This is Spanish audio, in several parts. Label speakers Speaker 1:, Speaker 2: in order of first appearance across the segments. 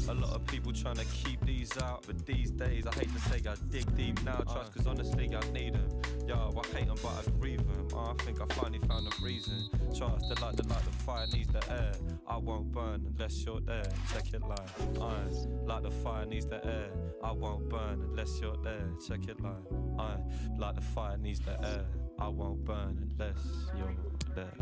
Speaker 1: A lot of people trying to keep these out, but these days I hate to say I dig deep now, trust, cause honestly I need them. Yo, I hate them but I grieve them. I think I finally found a reason. Trust, like the fire needs the air. I won't burn unless you're there. Check it like the fire needs the air. I won't burn unless you're there. Check it like the fire needs the air. I won't burn unless you're there.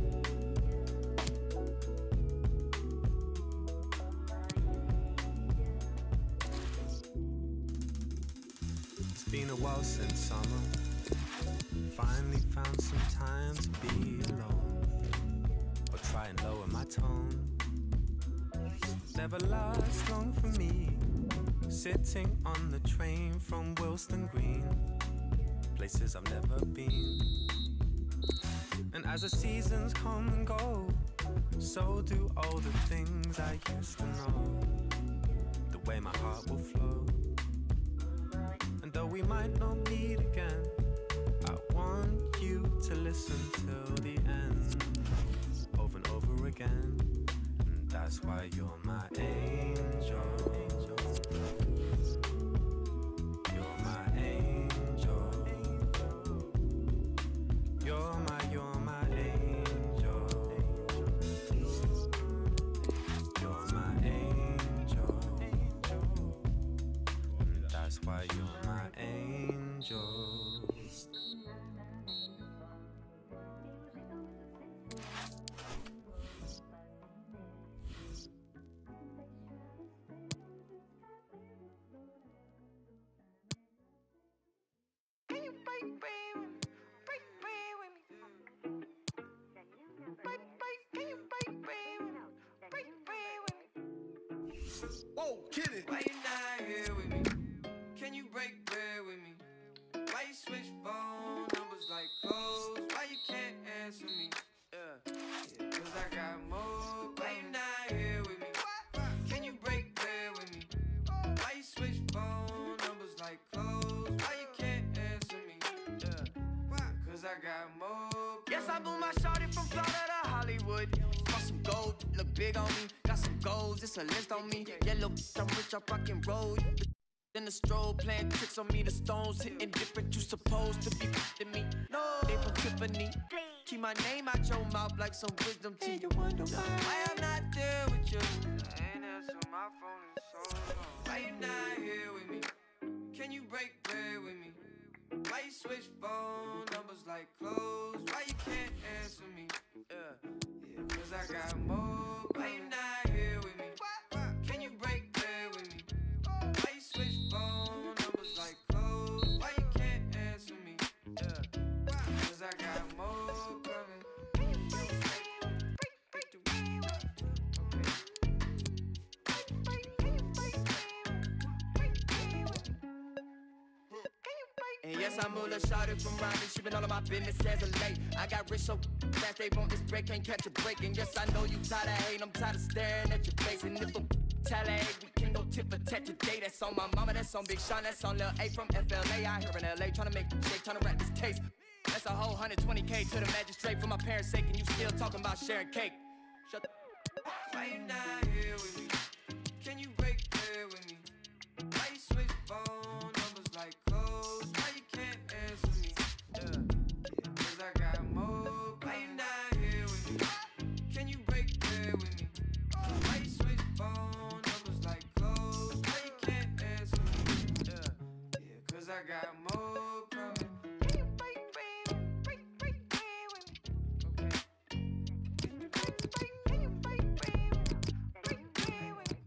Speaker 2: It's been a while since summer. Finally found some time to be alone, or try and lower my tone. Never lasts long for me, sitting on the train from Wilston Green, places I've never been. And as the seasons come and go, so do all the things I used to know. The way my heart will flow. And though we might not meet again, I want you to listen till the end, over and over again. And that's why you're my angel. You're my angel. You're my angel. You're my angel. And that's why you're my angel.
Speaker 3: Whoa, kid it. Why you not here with me? Can you break bread with me? Why you switch phone numbers like clothes? Why you can't answer me? Cause I got more. Why you not here with me? Can you break bread with me? Why you switch phone numbers like clothes? Why you can't answer me? Cause I got more. Yes, I blew my shorty from Florida to Hollywood. Got some gold, look big on me. Got some goals, it's a list on me. Yellow, I'm rich, I rock and roll. Then the strobe playing tricks on me. The stones hitting different, you supposed to be to me. No, they from Tiffany. Keep my name out your mouth like some wisdom teeth. You wonder why I'm not there with you. I ain't answer my phone in so long. Why you not here with me? Can you break bread with me? Why you switch phone numbers like clothes? Why you can't answer me? Cause I got more. Why you not here with me? Can you break bread with me? Why you switch phone numbers like clothes? Why you can't answer me? Cause I got more coming. And yes, I'm Mula Shawty from Rhyming. She been all of my business as of late. I got rich so fast they want this break, can't catch a break. And yes, I know you tired of hating, I'm tired of staring at your face. And if a tally, we can go tit for tat today. That's on my mama, that's on Big Sean, that's on Lil A from FLA. I here in LA trying to make a shake, trying to wrap this case. That's a whole 120K to the magistrate for my parents' sake. And you still talking about sharing cake. Shut the. Why you not here with me? Can you break bread with me? Why you switch phone numbers like clothes? Why you can't answer me? Cause I got more. Why you not here with me? Can you break bread with me? Why you switch phone numbers like clothes? Why you can't answer me? Cause I got more coming. Can you break bread with me? Okay. Can you break bread with me?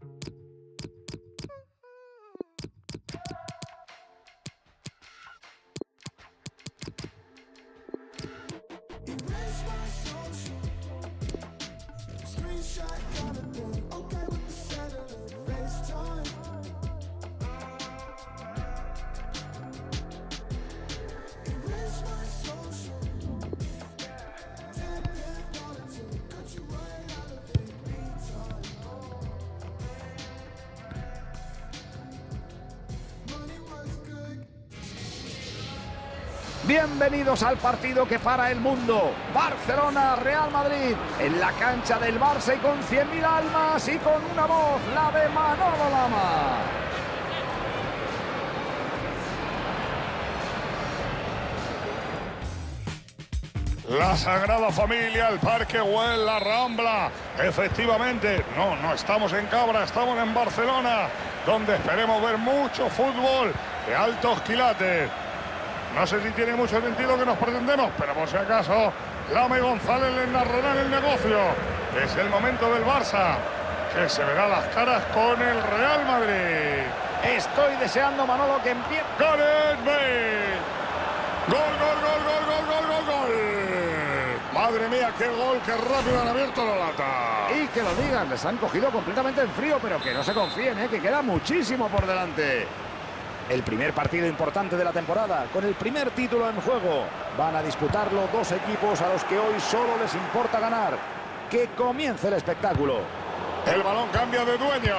Speaker 4: Erase my social. Screenshot got a thing. Okay with the satellite. FaceTime. Erase my social. Tap that on the team. Cut you right out of it. Meantime. Money was good.
Speaker 5: Bienvenidos al partido que para el mundo. Barcelona-Real Madrid. En la cancha del Barça y con 100.000 almas y con una voz, la de Manolo Lama.
Speaker 6: La Sagrada Familia, el Parque Güell, la Rambla. Efectivamente, no estamos en Cabra, estamos en Barcelona, donde esperemos ver mucho fútbol de altos quilates. No sé si tiene mucho sentido que nos presentemos, pero por si acaso, Lama y González les narrarán el negocio. Es el momento del Barça, que se verá las caras con el Real Madrid.
Speaker 5: Estoy deseando, Manolo, que empiece.
Speaker 6: ¡Gareth Bale! ¡Gol, gol, gol, gol, gol, gol, gol, gol! ¡Madre mía, qué gol, qué rápido han abierto la lata!
Speaker 5: Y que lo digan, les han cogido completamente en frío, pero que no se confíen, que queda muchísimo por delante. El primer partido importante de la temporada, con el primer título en juego. Van a disputarlo dos equipos a los que hoy solo les importa ganar. Que comience el espectáculo.
Speaker 6: El balón cambia de dueño.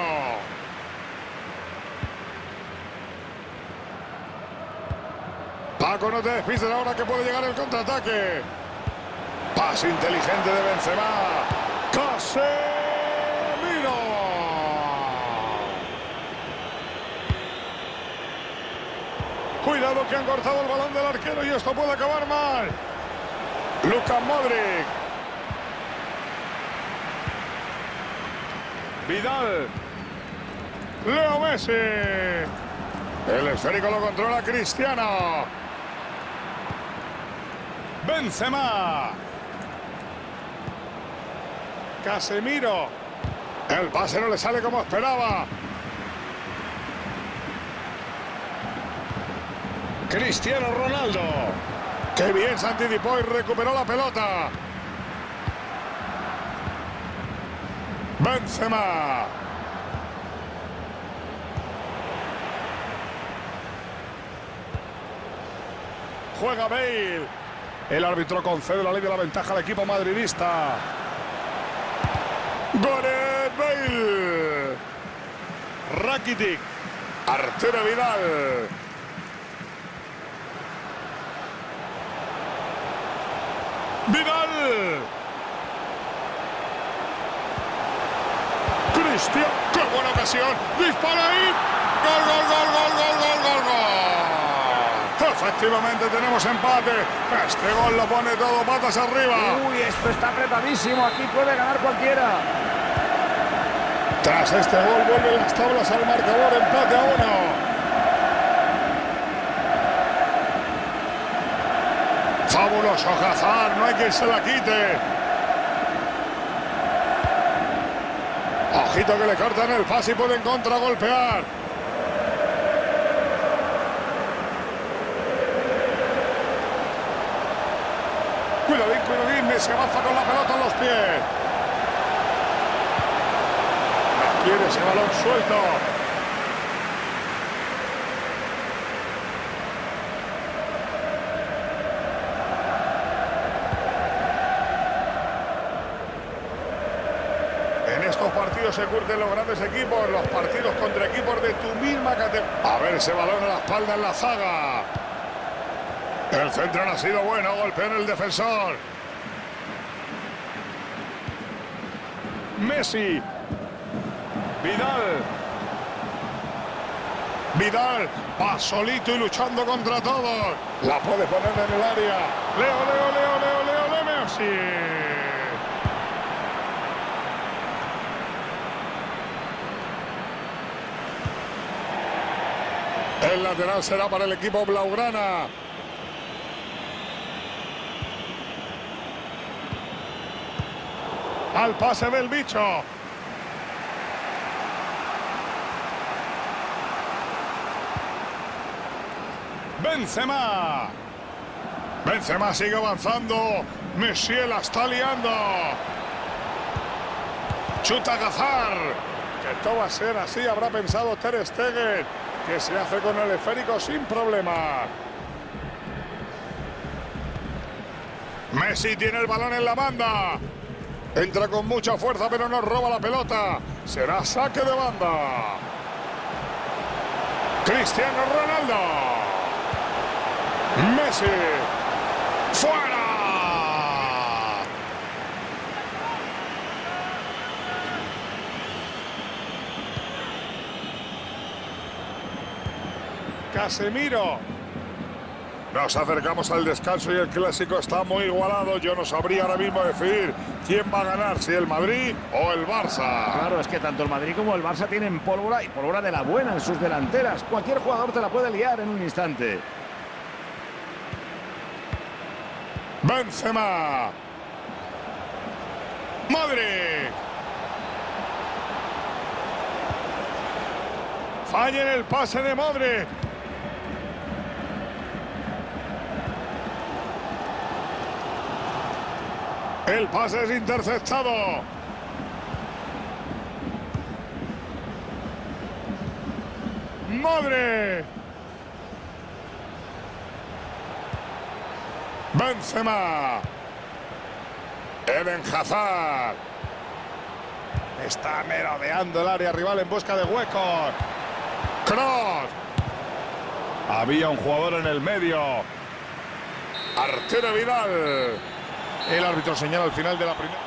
Speaker 6: Paco, no te despistes ahora que puede llegar el contraataque. Pase inteligente de Benzema. Casemiro. Cuidado que han cortado el balón del arquero y esto puede acabar mal. Luka Modric. Vidal. Leo Messi. El esférico lo controla Cristiano. Benzema. Casemiro. El pase no le sale como esperaba. Cristiano Ronaldo. ¡Qué bien se anticipó y recuperó la pelota! Benzema. Juega Bale. El árbitro concede la ley de la ventaja al equipo madridista. Gareth Bale. Rakitic. Arturo Vidal. Vidal. Cristiano. ¡Qué buena ocasión! ¡Dispara ahí! ¡Gol, gol, gol, gol, gol, gol, gol, gol! Efectivamente tenemos empate. Este gol lo pone todo patas arriba.
Speaker 5: Uy, esto está apretadísimo. Aquí puede ganar cualquiera.
Speaker 6: Tras este gol vuelven las tablas al marcador. Empate a 1. Fabuloso Hazard, no hay quien se la quite. Ojito que le cortan el pase y pueden contragolpear. Cuidadín, cuidadín, Messi avanza con la pelota en los pies. No quiere ese balón suelto. En estos partidos se curten los grandes equipos, los partidos contra equipos de tu misma categoría. A ver ese balón a la espalda en la zaga. El centro no ha sido bueno, golpea en el defensor. Messi. Vidal. Vidal va solito y luchando contra todos. La puede poner en el área. Leo Messi. El lateral será para el equipo blaugrana. Al pase del bicho. Benzema. Benzema sigue avanzando. Messi la está liando. Chuta Hazard. Que todo va a ser así, habrá pensado Ter Stegen, que se hace con el esférico sin problema. Messi tiene el balón en la banda. Entra con mucha fuerza, pero no roba la pelota. Será saque de banda. Cristiano Ronaldo. Messi. ¡Fuera! Casemiro. Nos acercamos al descanso y el clásico está muy igualado. Yo no sabría ahora mismo decidir quién va a ganar, si el Madrid o el Barça.
Speaker 5: Claro, es que tanto el Madrid como el Barça tienen pólvora, y pólvora de la buena en sus delanteras. Cualquier jugador te la puede liar en un instante.
Speaker 6: Benzema. Modric. Falla en el pase de Modric. El pase es interceptado. Modric. Benzema. Eden Hazard. Está merodeando el área rival en busca de huecos. Cross. Había un jugador en el medio. Arturo Vidal. El árbitro señala al final de la primera.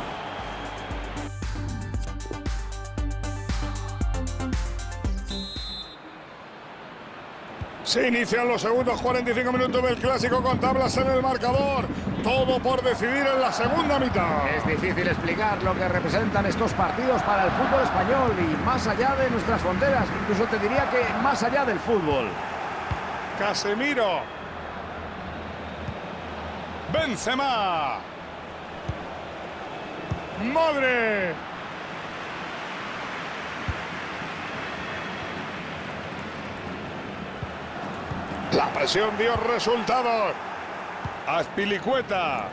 Speaker 6: Se inician los segundos 45 minutos del clásico con tablas en el marcador. Todo por decidir en la segunda mitad.
Speaker 5: Es difícil explicar lo que representan estos partidos para el fútbol español y más allá de nuestras fronteras. Incluso te diría que más allá del fútbol.
Speaker 6: Casemiro. Benzema. Modric. La presión dio resultados. Azpilicueta.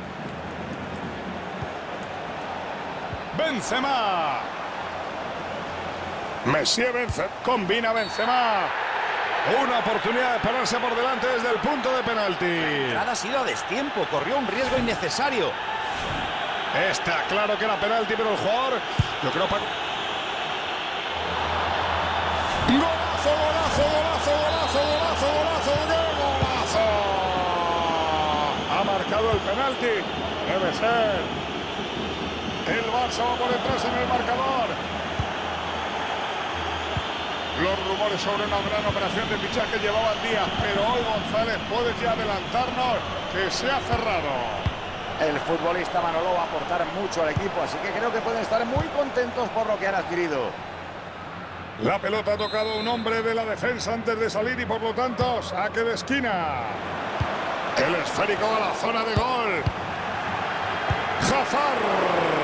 Speaker 6: Benzema. Messi combina Benzema. Una oportunidad de pararse por delante desde el punto de penalti.
Speaker 5: Ha sido a destiempo, corrió un riesgo innecesario.
Speaker 6: Está claro que era penalti, pero el jugador, yo creo... ¡Golazo, golazo, golazo, golazo, golazo, golazo, golazo! Ha marcado el penalti. Debe ser. El Barça va por detrás en el marcador. Los rumores sobre una gran operación de fichaje llevaban días, pero hoy González puede ya adelantarnos que se ha cerrado.
Speaker 5: El futbolista Manolo va a aportar mucho al equipo, así que creo que pueden estar muy contentos por lo que han adquirido.
Speaker 6: La pelota ha tocado a un hombre de la defensa antes de salir y por lo tanto saque de esquina. El esférico a la zona de gol. Hazard.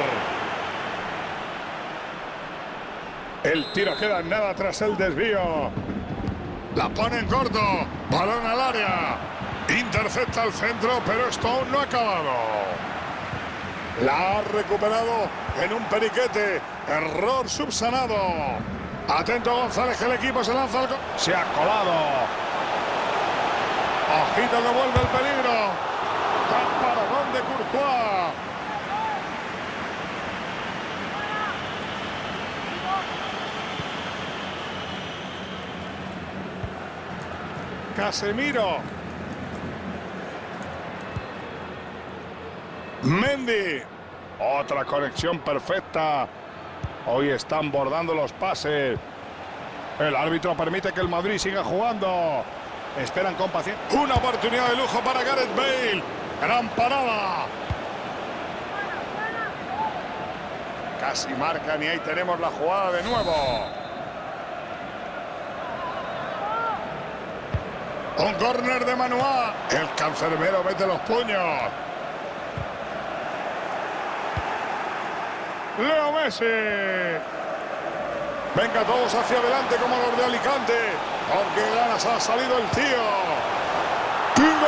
Speaker 6: El tiro queda en nada tras el desvío. La pone en corto. Balón al área. Intercepta al centro, pero esto aún no ha acabado. La ha recuperado en un periquete. Error subsanado. Atento González, que el equipo se lanza al... Se ha colado. Ojito que vuelve el peligro. Paradón de Courtois. Casemiro. Mendy. Otra conexión perfecta. Hoy están bordando los pases. El árbitro permite que el Madrid siga jugando. Esperan con paciencia. Una oportunidad de lujo para Gareth Bale. Gran parada. Casi marcan y ahí tenemos la jugada de nuevo. Un córner de Manuá. El cancerbero mete los puños. Leo Messi. Venga todos hacia adelante como los de Alicante. Aunque ganas ha salido el tío. ¡Gol!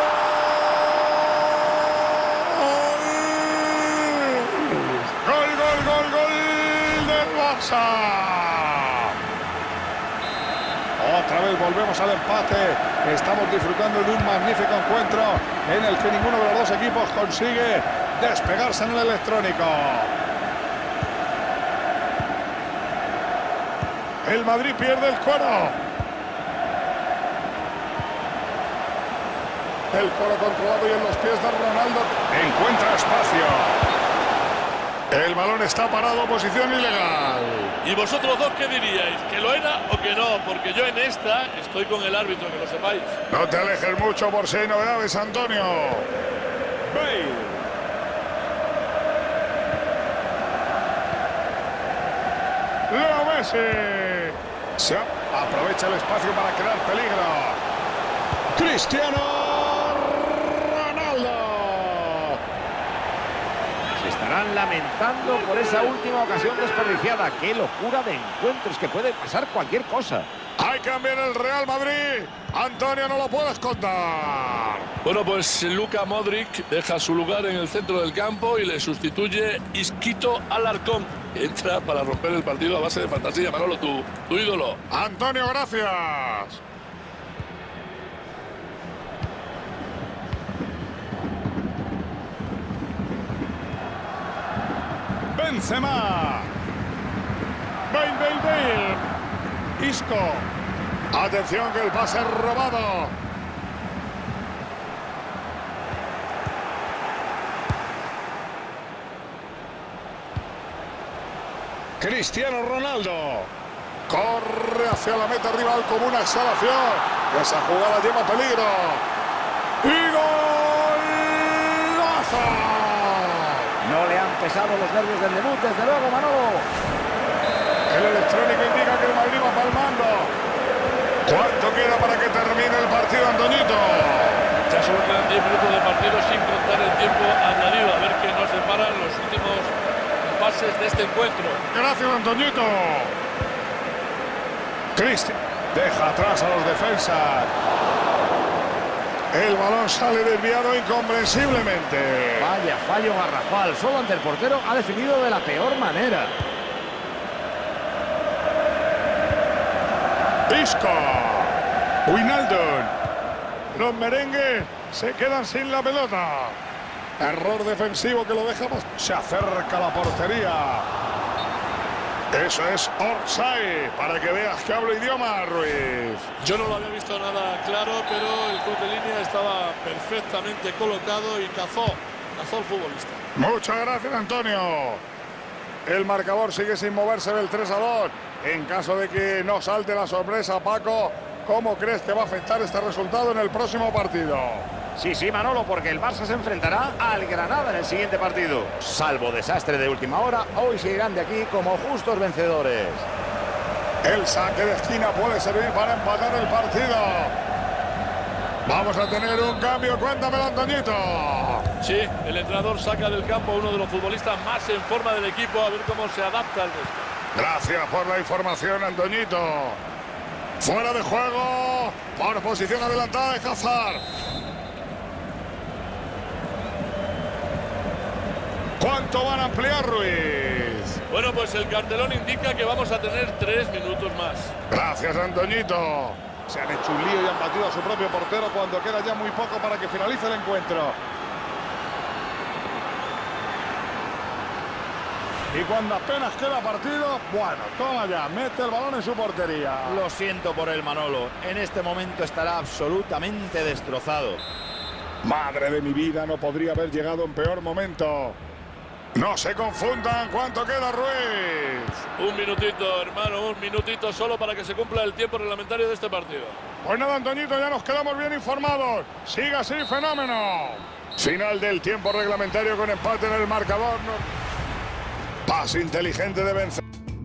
Speaker 6: ¡Gol, gol, gol, gol del Barça! Otra vez volvemos al empate. Estamos disfrutando de un magnífico encuentro en el que ninguno de los dos equipos consigue despegarse en el electrónico. El Madrid pierde el cuero. El coro controlado y en los pies de Ronaldo. Encuentra espacio. El balón está parado, posición ilegal.
Speaker 7: ¿Y vosotros dos qué diríais? ¿Que lo era o que no? Porque yo en esta estoy con el árbitro, que lo sepáis.
Speaker 6: No te alejes mucho por si hay novedades, Antonio. Bale. Leo Messi. Se aprovecha el espacio para crear peligro. Cristiano Ronaldo.
Speaker 5: Se estarán lamentando por esa última ocasión desperdiciada. ¡Qué locura de encuentros! Que puede pasar cualquier cosa.
Speaker 6: Hay cambio en el Real Madrid. Antonio, no lo puedes contar.
Speaker 7: Bueno, pues Luka Modric deja su lugar en el centro del campo y le sustituye Isquito Alarcón. Entra para romper el partido a base de fantasía. Manolo, tu ídolo.
Speaker 6: Antonio, gracias. Benzema. Bale. Isco. Atención que el pase es robado. Cristiano Ronaldo. Corre hacia la meta rival como una exhalación. Esa jugada lleva peligro. ¡Y golazo!
Speaker 5: No le han pesado los nervios del debut, desde luego, Manolo.
Speaker 6: El electrónico indica que el Madrid va palmando. ¿Cuánto queda para que termine el partido, Antoñito?
Speaker 7: Ya solo quedan 10 minutos de partido sin contar el tiempo añadido. A ver qué nos deparan los últimos pases de este encuentro.
Speaker 6: Gracias, Antoñito. Cristian deja atrás a los defensas. El balón sale desviado incomprensiblemente.
Speaker 5: Vaya fallo garrafal. Solo ante el portero ha definido de la peor manera.
Speaker 6: Isco. Wijnaldum. Los merengues se quedan sin la pelota. Error defensivo que lo deja más. Se acerca a la portería. Eso es offside, para que veas que hablo idioma, Ruiz.
Speaker 7: Yo no lo había visto nada claro, pero el juez de línea estaba perfectamente colocado y cazó al futbolista.
Speaker 6: Muchas gracias, Antonio. El marcador sigue sin moverse del 3-2. En caso de que no salte la sorpresa, Paco, ¿cómo crees que va a afectar este resultado en el próximo partido?
Speaker 5: Sí, Manolo, porque el Barça se enfrentará al Granada en el siguiente partido. Salvo desastre de última hora, hoy se irán de aquí como justos vencedores.
Speaker 6: El saque de esquina puede servir para empatar el partido. Vamos a tener un cambio, cuéntamelo, Antoñito.
Speaker 7: Sí, el entrenador saca del campo a uno de los futbolistas más en forma del equipo, a ver cómo se adapta al resto.
Speaker 6: Gracias por la información, Antoñito. Fuera de juego, por posición adelantada de Hazard. ¿Cuánto van a ampliar, Ruiz?
Speaker 7: Bueno, pues el cartelón indica que vamos a tener 3 minutos más.
Speaker 6: Gracias, Antoñito. Se han hecho un lío y han batido a su propio portero cuando queda ya muy poco para que finalice el encuentro. Y cuando apenas queda partido, bueno, toma ya, mete el balón en su portería.
Speaker 5: Lo siento por el Manolo. En este momento estará absolutamente destrozado.
Speaker 6: Madre de mi vida, no podría haber llegado en peor momento. No se confundan, ¿cuánto queda, Ruiz?
Speaker 7: Un minutito, hermano, un minutito solo para que se cumpla el tiempo reglamentario de este partido.
Speaker 6: Pues nada, Antoñito, ya nos quedamos bien informados. Siga así, fenómeno. Final del tiempo reglamentario con empate en el marcador. Pase inteligente de vencer.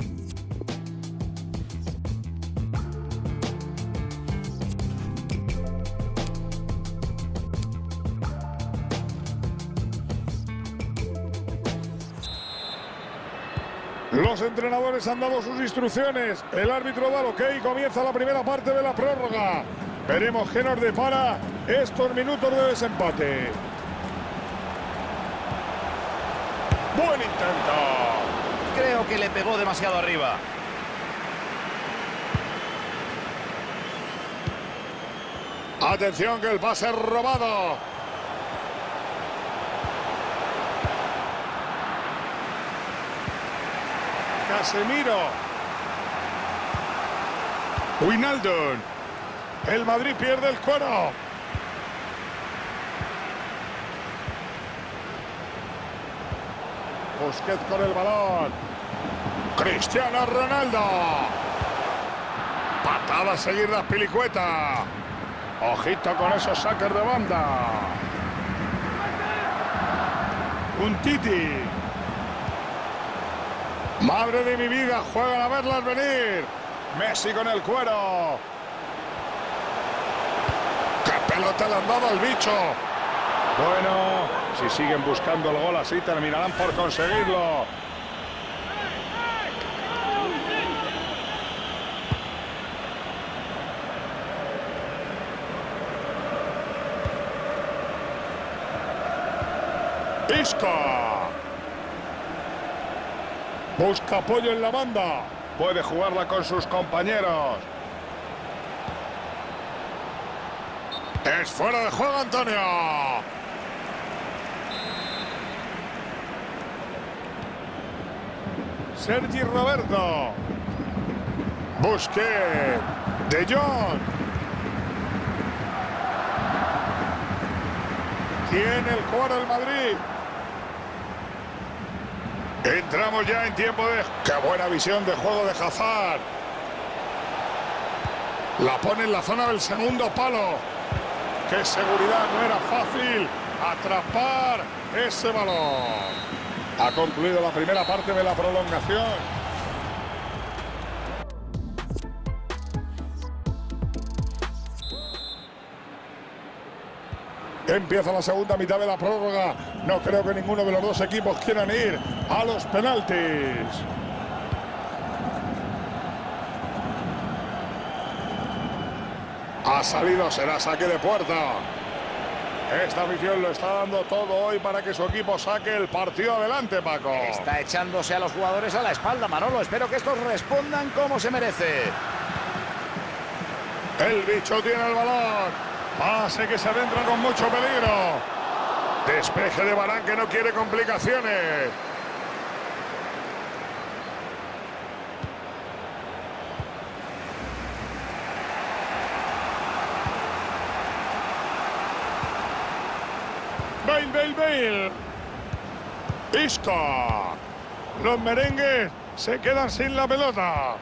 Speaker 6: Los entrenadores han dado sus instrucciones. El árbitro da el ok y comienza la primera parte de la prórroga. Veremos qué nos depara estos minutos de desempate. Buen intento.
Speaker 5: Creo que le pegó demasiado arriba.
Speaker 6: Atención que el pase es robado. Casemiro. Wijnaldum. El Madrid pierde el cuero. Busquets con el balón. Cristiano Ronaldo. Patada a seguir las pilicuetas. Ojito con esos saques de banda. Un Titi. Madre de mi vida, juegan a verlas venir. Messi con el cuero. ¡Qué pelota le han dado al bicho! Bueno, si siguen buscando el gol así, terminarán por conseguirlo. Isco. Busca apoyo en la banda. Puede jugarla con sus compañeros. Es fuera de juego, Antonio. Sergi Roberto. Busquets. De Jong. Tiene el cuadro el Madrid. Entramos ya en tiempo de... ¡Qué buena visión de juego de Hazard! La pone en la zona del segundo palo. ¡Qué seguridad! No era fácil atrapar ese balón. Ha concluido la primera parte de la prolongación. Empieza la segunda mitad de la prórroga. No creo que ninguno de los dos equipos quieran ir a los penaltis. Ha salido, será saque de puerta. Esta afición lo está dando todo hoy para que su equipo saque el partido adelante, Paco.
Speaker 5: Está echándose a los jugadores a la espalda, Manolo. Espero que estos respondan como se merece.
Speaker 6: El bicho tiene el balón. Pase que se adentra con mucho peligro. Despeje de Varane que no quiere complicaciones. Bale. Isco. Los merengues se quedan sin la pelota.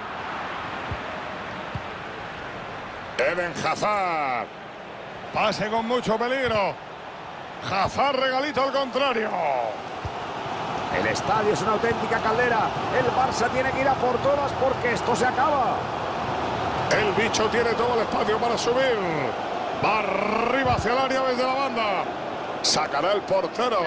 Speaker 6: Eden Hazard. Pase con mucho peligro. Hazard regalito al contrario.
Speaker 5: El estadio es una auténtica caldera. El Barça tiene que ir a por todas porque esto se acaba.
Speaker 6: El bicho tiene todo el espacio para subir. Va arriba hacia el área desde la banda. Sacará el portero.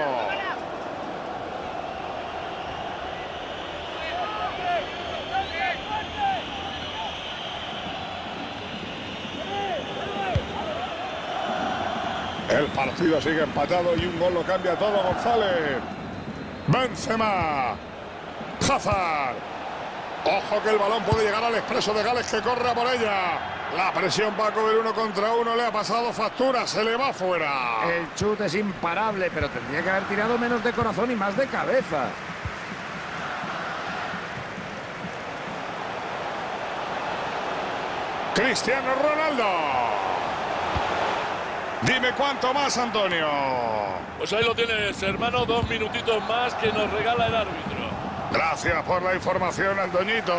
Speaker 6: El partido sigue empatado y un gol lo cambia todo, González. Benzema. Hazard. Ojo que el balón puede llegar al Expreso de Gales que corre por ella. La presión, Paco, del 1 contra 1 le ha pasado factura, se le va fuera.
Speaker 5: El chute es imparable, pero tendría que haber tirado menos de corazón y más de cabeza.
Speaker 6: Cristiano Ronaldo. Dime cuánto más, Antonio.
Speaker 7: Pues ahí lo tienes, hermano, 2 minutitos más que nos regala el árbitro.
Speaker 6: Gracias por la información, Antoñito.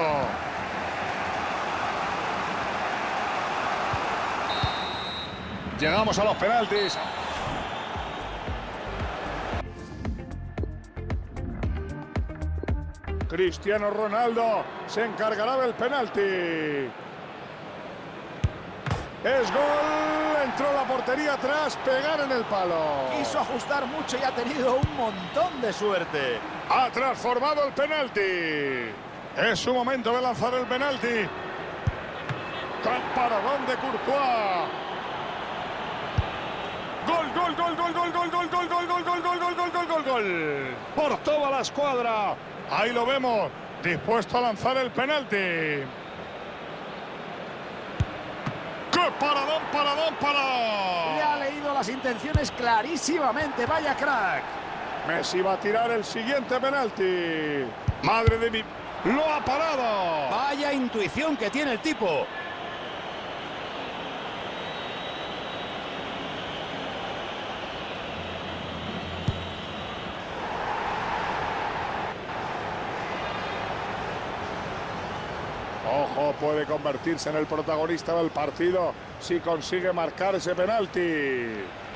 Speaker 6: Llegamos a los penaltis. Cristiano Ronaldo se encargará del penalti. Es gol, entró la portería tras pegar en el palo.
Speaker 5: Quiso ajustar mucho y ha tenido un montón de suerte.
Speaker 6: Ha transformado el penalti. Es su momento de lanzar el penalti. Paradón de Courtois. Gol. Por toda la escuadra. Ahí lo vemos, dispuesto a lanzar el penalti. ¡Qué paradón!
Speaker 5: Le ha leído las intenciones clarísimamente. Vaya crack.
Speaker 6: Messi va a tirar el siguiente penalti. Madre de mi... ¡Lo ha parado!
Speaker 5: Vaya intuición que tiene el tipo.
Speaker 6: Ojo, puede convertirse en el protagonista del partido si consigue marcar ese penalti.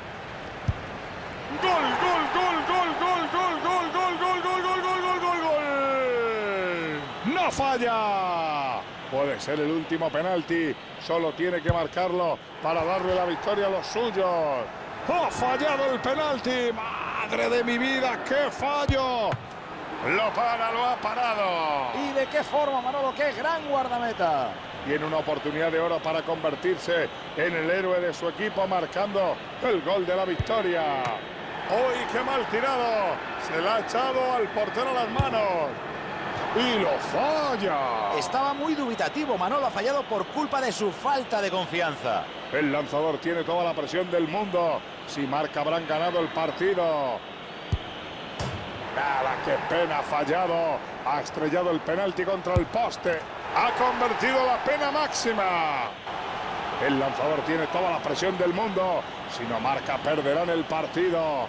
Speaker 6: ¡Gol, gol, gol, gol, gol, gol, gol, gol, gol, gol, gol, gol, gol, gol, gol! ¡No falla! Puede ser el último penalti. Solo tiene que marcarlo para darle la victoria a los suyos. ¡Ha fallado el penalti! ¡Madre de mi vida, qué fallo! Lo ha parado.
Speaker 5: ¿Y de qué forma, Manolo? ¡Qué gran guardameta!
Speaker 6: Tiene una oportunidad de oro para convertirse en el héroe de su equipo, marcando el gol de la victoria. ¡Uy, qué mal tirado! Se la ha echado al portero a las manos. ¡Y lo falla!
Speaker 5: Estaba muy dubitativo, Manolo. Ha fallado por culpa de su falta de confianza.
Speaker 6: El lanzador tiene toda la presión del mundo. Si marca, habrán ganado el partido. ¡Nada, qué pena! Ha fallado. Ha estrellado el penalti contra el poste. Ha convertido la pena máxima. El lanzador tiene toda la presión del mundo. Si no marca, perderán el partido.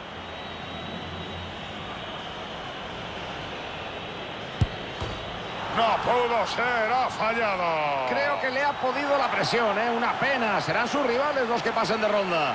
Speaker 6: No pudo ser, ha fallado.
Speaker 5: Creo que le ha podido la presión, ¿eh? Una pena. Serán sus rivales los que pasen de ronda.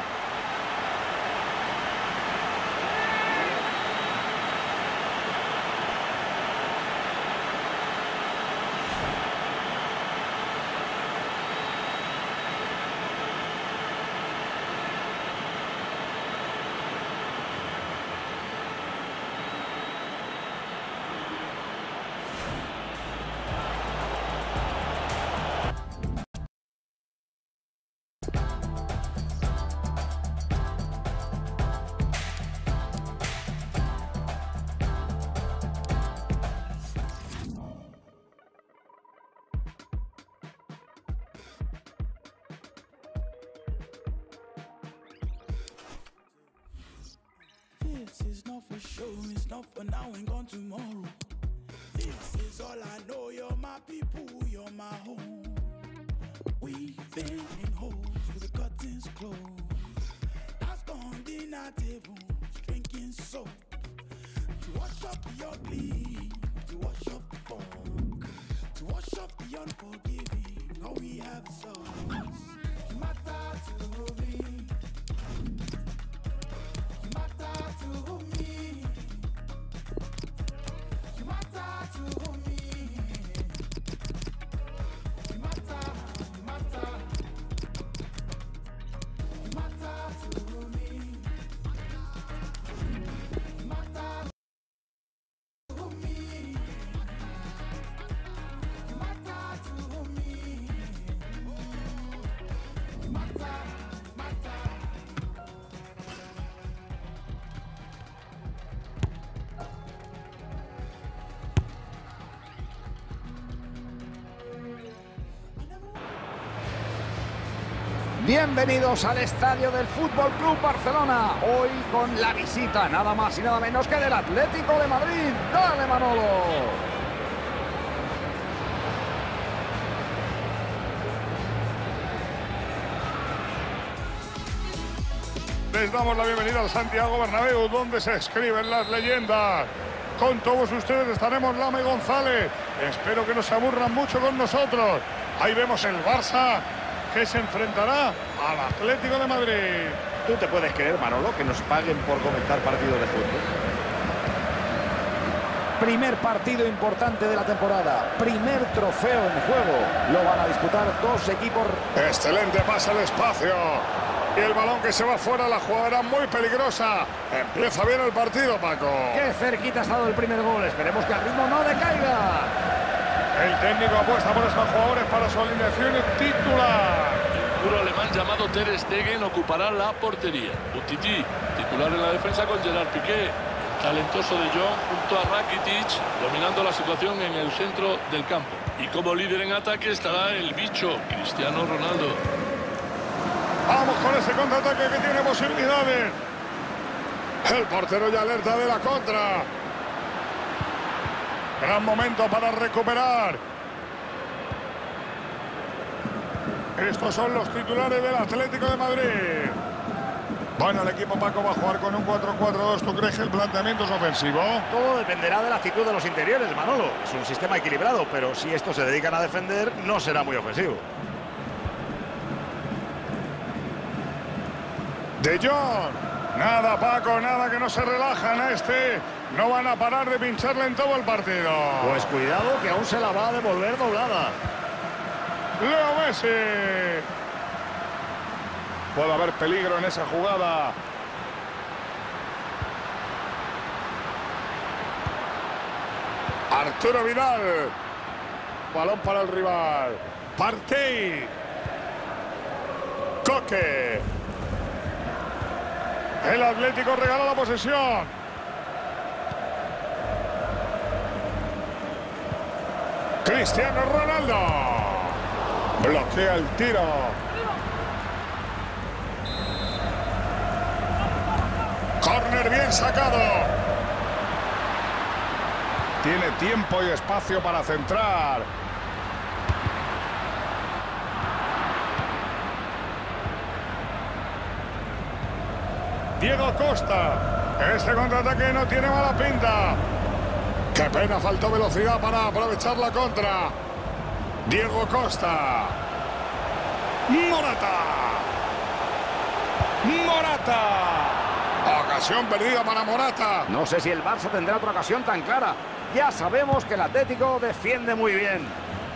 Speaker 4: This is not for sure, it's not for now and gone tomorrow. This is all I know, you're my people, you're my home. We've been in holes with the curtains closed. That's on dinner tables, drinking soap. To wash up the ugly, to wash up the funk, to wash up the unforgiving, all we have is us. You matter to me. You matter to me. You matter to me. You matter, you matter. You matter to me. You matter to me. You matter to me. You matter, matter.
Speaker 5: Bienvenidos al estadio del Fútbol Club Barcelona. Hoy con la visita nada más y nada menos que del Atlético de Madrid. ¡Dale, Manolo!
Speaker 6: Les damos la bienvenida al Santiago Bernabéu, donde se escriben las leyendas. Con todos ustedes estaremos Lama y González. Espero que no se aburran mucho con nosotros. Ahí vemos el Barça, que se enfrentará al Atlético de Madrid.
Speaker 5: ¿Tú te puedes creer, Manolo, que nos paguen por comentar partidos de fútbol? Primer partido importante de la temporada. Primer trofeo en juego. Lo van a disputar dos equipos.
Speaker 6: Excelente pase al espacio. Y el balón que se va fuera, la jugada era muy peligrosa. Empieza bien el partido, Paco.
Speaker 5: Qué cerquita ha estado el primer gol. Esperemos que el ritmo no decaiga.
Speaker 6: El técnico apuesta por estos jugadores para su alineación titular.
Speaker 7: El puro alemán llamado Ter Stegen ocupará la portería. Umtiti, titular en la defensa con Gerard Piqué. Talentoso de Jong junto a Rakitic, dominando la situación en el centro del campo. Y como líder en ataque estará el bicho, Cristiano Ronaldo.
Speaker 6: Vamos con ese contraataque que tiene posibilidades. El portero ya alerta de la contra. Gran momento para recuperar. Estos son los titulares del Atlético de Madrid. Bueno, el equipo Paco va a jugar con un 4-4-2. ¿Tú crees que el planteamiento es ofensivo?
Speaker 5: Todo dependerá de la actitud de los interiores, Manolo. Es un sistema equilibrado, pero si estos se dedican a defender, no será muy ofensivo.
Speaker 6: De Jong. Nada, Paco, nada, que no se relajan a este. No van a parar de pincharle en todo el partido.
Speaker 5: Pues cuidado, que aún se la va a devolver doblada.
Speaker 6: Leo Messi. Puede haber peligro en esa jugada. Arturo Vidal. Balón para el rival. Partey. Coque. El Atlético regala la posesión. Cristiano Ronaldo. Bloquea el tiro. Córner bien sacado. Tiene tiempo y espacio para centrar. Diego Costa. Este contraataque no tiene mala pinta. Qué pena, faltó velocidad para aprovechar la contra. Diego Costa. Morata. Morata. Ocasión perdida para Morata.
Speaker 5: No sé si el Barça tendrá otra ocasión tan clara. Ya sabemos que el Atlético defiende muy bien.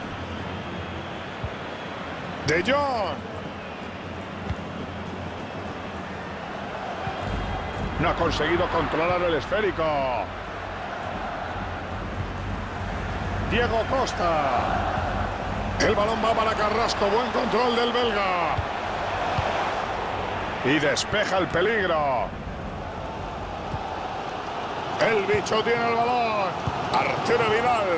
Speaker 6: De Jong. No ha conseguido controlar el esférico. Diego Costa. El balón va para Carrasco. Buen control del belga. Y despeja el peligro. El bicho tiene el balón. Arturo Vidal.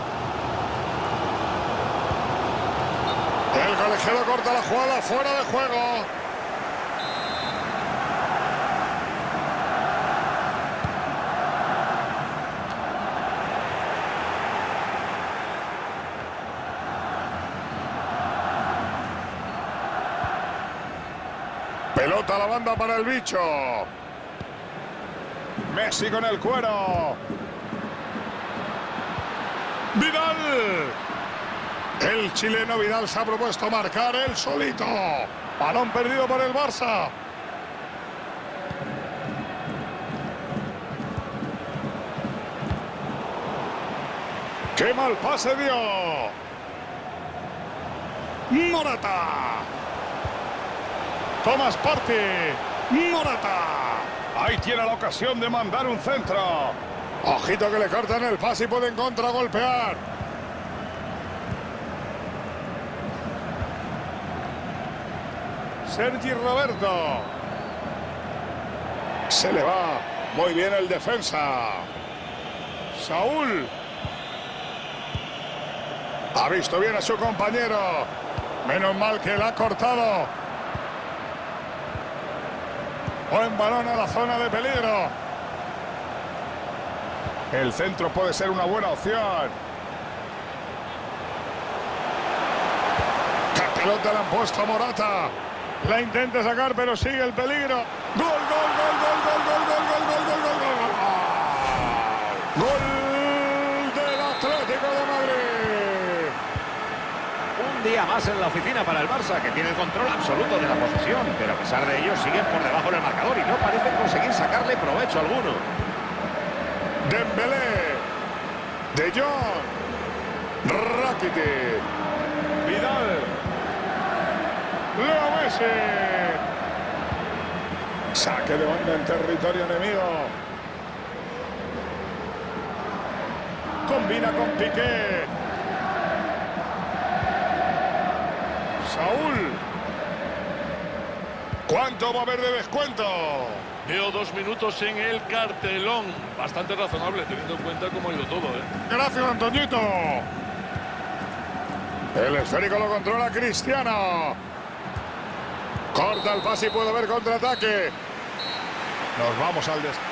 Speaker 6: El colegiado corta la jugada fuera de juego. Pelota a la banda para el bicho. Messi con el cuero. Vidal. El chileno Vidal se ha propuesto marcar él solito. Balón perdido por el Barça. ¡Qué mal pase dio! Morata. Tomás Partey. Morata. Ahí tiene la ocasión de mandar un centro. Ojito que le cortan el pase y pueden contragolpear. Sergi Roberto. Se le va muy bien el defensa. Saúl. Ha visto bien a su compañero. Menos mal que la ha cortado. Buen balón a la zona de peligro. El centro puede ser una buena opción. ¡Qué pelota le han puesto a Morata! La intenta sacar, pero sigue el peligro. ¡Gol, gol, gol, gol, gol, gol, gol, gol, gol, gol, gol, gol! ¡Gol del Atlético de Madrid!
Speaker 5: Un día más en la oficina para el Barça, que tiene el control absoluto de la posesión, pero a pesar de ello siguen por debajo del marcador y no parecen conseguir sacarle provecho alguno.
Speaker 6: Dembélé. De Jong. Rakitic. Vidal. Leo Messi. Saque de banda en territorio enemigo. Combina con Piqué. Saúl. ¿Cuánto va a haber de descuento?
Speaker 7: Veo 2 minutos en el cartelón. Bastante razonable, teniendo en cuenta cómo ha ido todo, ¿eh?
Speaker 6: Gracias, Antoñito. El esférico lo controla Cristiano. Corta el pase y puede haber contraataque. Nos vamos al descanso.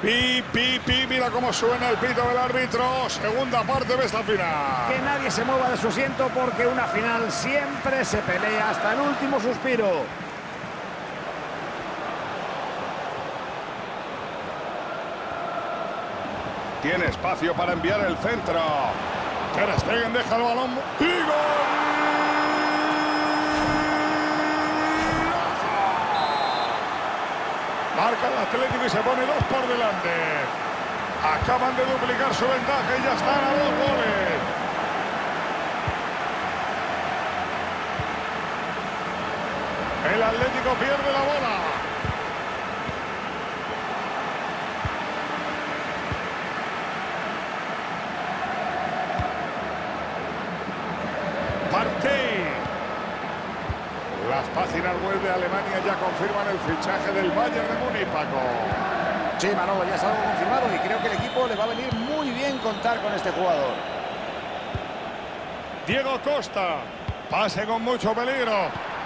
Speaker 6: Pi, pi, pi, mira cómo suena el pito del árbitro. Segunda parte de esta final.
Speaker 5: Que nadie se mueva de su asiento porque una final siempre se pelea hasta el último suspiro.
Speaker 6: Tiene espacio para enviar el centro. Ter Stegen deja el balón y gol. Marca el Atlético y se pone 2 por delante. Acaban de duplicar su ventaja y ya están a 2 goles. El Atlético pierde la bola. Las páginas web de Alemania ya confirman el fichaje del Bayern de Múnich, Paco.
Speaker 5: Sí, Manolo, ya es algo confirmado y creo que el equipo le va a venir muy bien contar con este jugador.
Speaker 6: Diego Costa, pase con mucho peligro.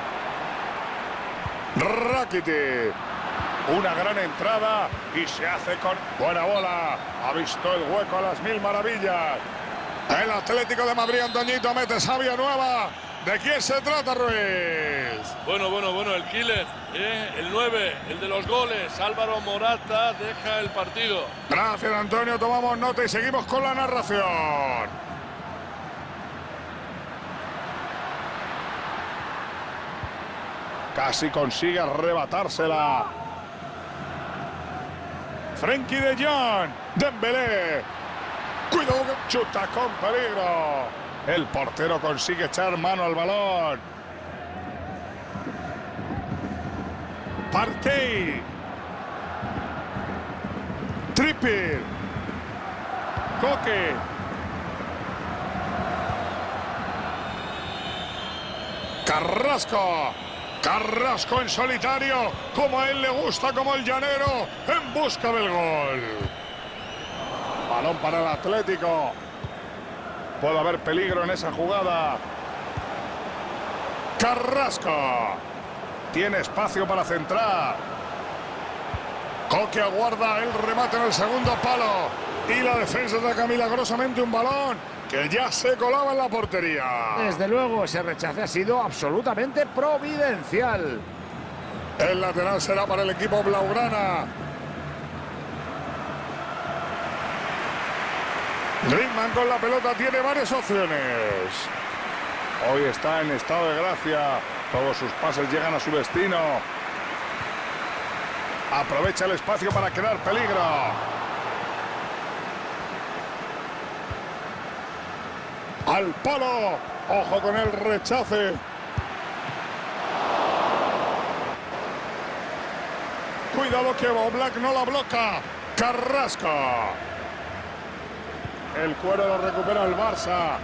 Speaker 6: Rakitic, una gran entrada y se hace con buena bola. Ha visto el hueco a las mil maravillas. El Atlético de Madrid, Antoñito, mete savia nueva. ¿De quién se trata, Ruiz?
Speaker 7: Bueno, el killer, el 9, el de los goles, Álvaro Morata, deja el partido.
Speaker 6: Gracias, Antonio, tomamos nota y seguimos con la narración. Casi consigue arrebatársela. Frenkie de Jong, Dembélé. Cuidado que chuta con peligro. El portero consigue echar mano al balón. Partey. Trippier. Coque. Carrasco. Carrasco en solitario, como a él le gusta, como el llanero, en busca del gol. Balón para el Atlético. Puede haber peligro en esa jugada. Carrasco. Tiene espacio para centrar. Coque aguarda el remate en el segundo palo. Y la defensa saca milagrosamente un balón que ya se colaba en la portería.
Speaker 5: Desde luego, ese rechace ha sido absolutamente providencial.
Speaker 6: El lateral será para el equipo blaugrana. Griezmann con la pelota tiene varias opciones. Hoy está en estado de gracia. Todos sus pases llegan a su destino. Aprovecha el espacio para crear peligro. Al palo. Ojo con el rechace. Cuidado que Oblak no la bloca. Carrasco. El cuero lo recupera el Barça.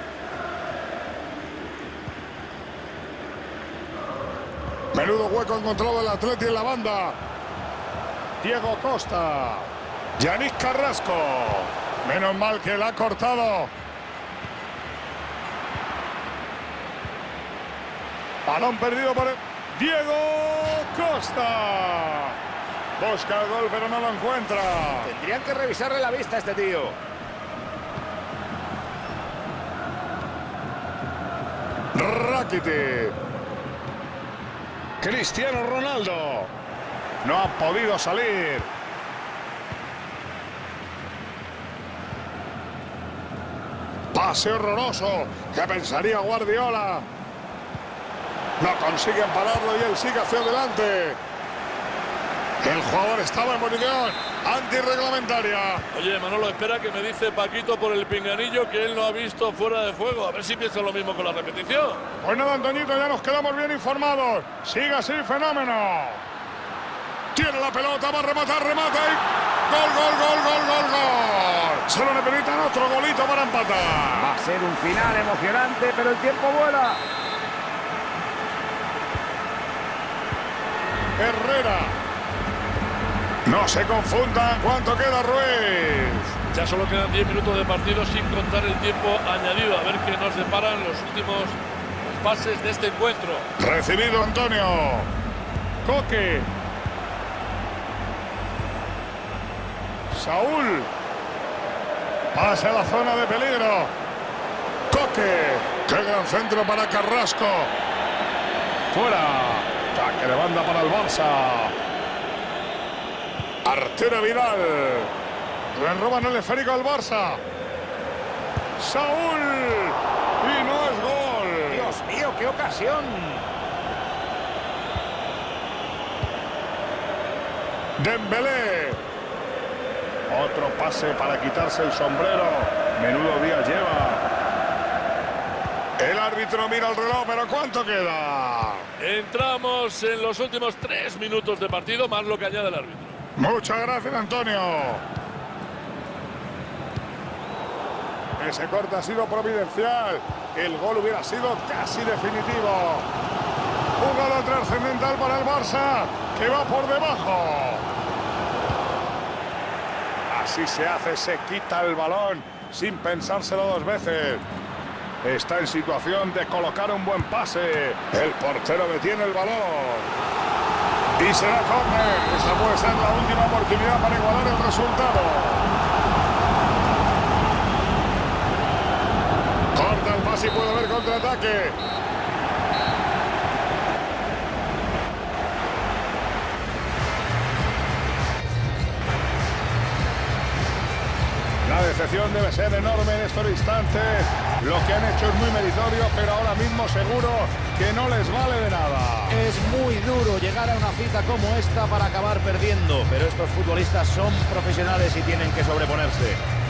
Speaker 6: Menudo hueco encontrado el Atleti en la banda. Diego Costa. Yannick Carrasco. Menos mal que la ha cortado. Balón perdido por Diego Costa. Busca el gol, pero no lo encuentra.
Speaker 5: Tendrían que revisarle la vista a este tío.
Speaker 6: Rakitic. Cristiano Ronaldo. No ha podido salir. Pase horroroso. ¿Qué pensaría Guardiola? No consiguen pararlo y él sigue hacia adelante. El jugador estaba en posición antirreglamentaria.
Speaker 7: Oye, Manolo, espera que me dice Paquito por el pinganillo que él lo ha visto fuera de juego. A ver si piensa lo mismo con la repetición.
Speaker 6: Pues nada, Antoñito, ya nos quedamos bien informados. Sigue así, fenómeno. Tiene la pelota, va a rematar, remata y... ¡Gol, gol, gol, gol, gol, gol! Solo necesitan otro golito para empatar.
Speaker 5: Va a ser un final emocionante, pero el tiempo vuela.
Speaker 6: Herrera. No se confundan. ¿Cuánto queda, Ruiz?
Speaker 7: Ya solo quedan 10 minutos de partido sin contar el tiempo añadido. A ver qué nos deparan los últimos pases de este encuentro.
Speaker 6: Recibido Antonio. Coque. Saúl. Pasa a la zona de peligro. Coque. ¡Qué gran centro para Carrasco! Fuera. Saque de banda para el Barça. Arturo Vidal. Le roban el esférico al Barça. Saúl. Y no es gol.
Speaker 5: Dios mío, qué ocasión.
Speaker 6: Dembélé. Otro pase para quitarse el sombrero. Menudo día lleva. El árbitro mira el reloj, pero ¿cuánto queda?
Speaker 7: Entramos en los últimos 3 minutos de partido, más lo que añade el árbitro.
Speaker 6: Muchas gracias, Antonio. Ese corte ha sido providencial. El gol hubiera sido casi definitivo. Jugada trascendental para el Barça, que va por debajo. Así se hace, se quita el balón sin pensárselo 2 veces. Está en situación de colocar un buen pase. El portero detiene el balón. Y será córner. Esta puede ser la última oportunidad para igualar el resultado. Corta el pase y puede haber contraataque. La decepción debe ser enorme en estos instantes. Lo que han hecho es muy meritorio, pero ahora mismo seguro que no les vale de nada.
Speaker 5: Es muy duro llegar a una cita como esta para acabar perdiendo, pero estos futbolistas son profesionales y tienen que sobreponerse.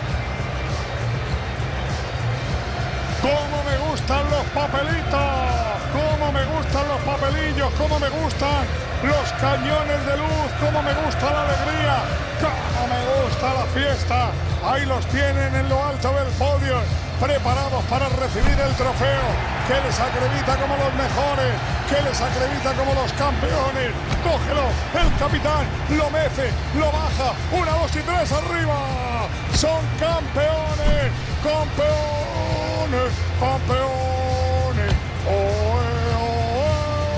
Speaker 6: ¡Cómo me gustan los papelitos! ¡Cómo me gustan los papelillos! ¡Cómo me gustan los cañones de luz! ¡Cómo me gusta la alegría! ¡Cómo me gusta la fiesta! Ahí los tienen en lo alto del podio, preparados para recibir el trofeo, que les acredita como los mejores, que les acredita como los campeones. ¡Cógelo! El capitán lo mece, lo baja. 1, 2 y 3 arriba. ¡Son campeones! ¡Campeones! ¡Campeones! ¡Oe, oe!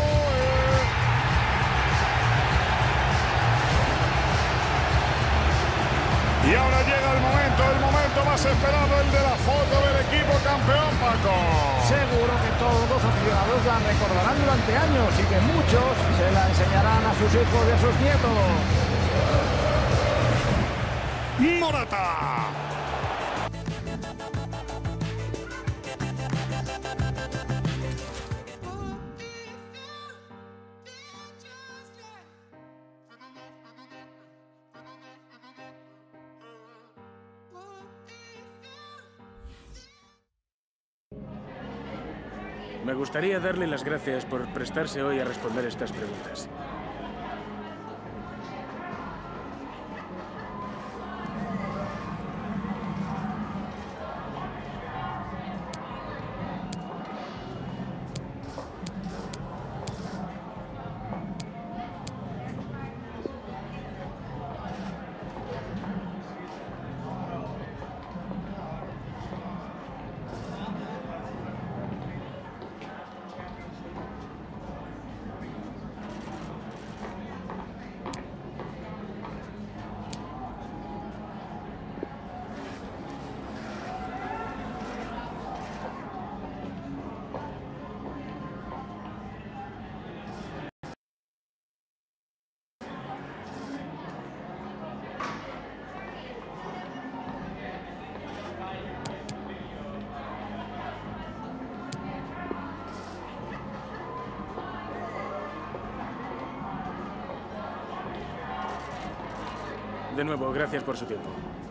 Speaker 6: Y ahora llega el momento más esperado, el de la foto del equipo campeón, Paco.
Speaker 5: Seguro que todos los aficionados la recordarán durante años y que muchos se la enseñarán a sus hijos y a sus nietos.
Speaker 6: Morata.
Speaker 8: Me gustaría darle las gracias por prestarse hoy a responder estas preguntas. De nuevo, gracias por su tiempo.